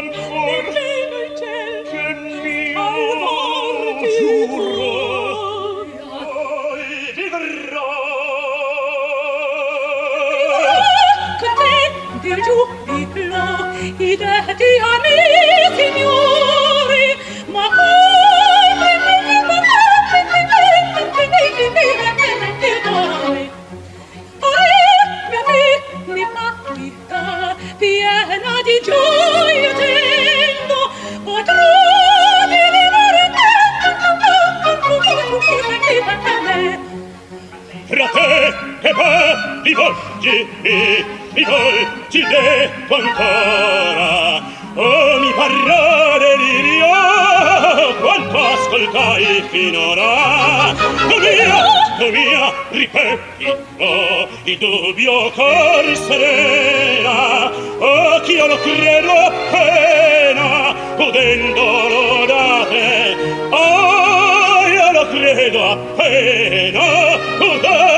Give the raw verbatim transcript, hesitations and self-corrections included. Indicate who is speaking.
Speaker 1: ancor
Speaker 2: nel ciel
Speaker 1: che mio
Speaker 2: al
Speaker 1: giuro poi vivrò
Speaker 2: contenti il giubilo i detti a me signori ma piena di gioia tendo potrò
Speaker 1: fra te che va mi volgi mi volgi detto ancora oh mi parlare lirio quanto ascoltai finora tu mia tu mia ripeti oh il dubbio cor serena oh che io lo credo appena udendolo da te oh io lo credo appena udendolo